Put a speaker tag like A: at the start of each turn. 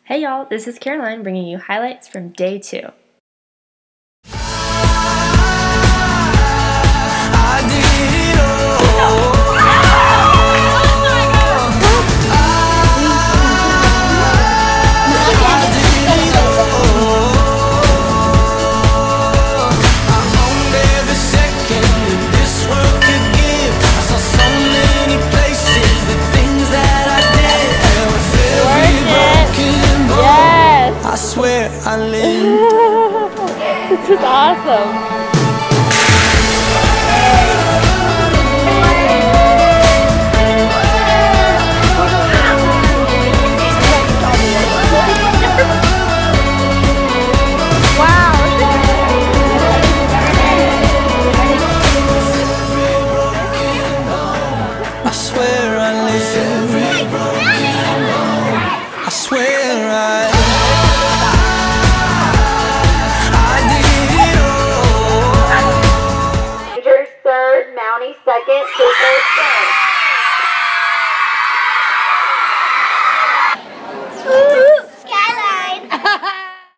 A: Hey y'all, this is Caroline bringing you highlights from day 2.
B: I swear I live.
A: This is awesome.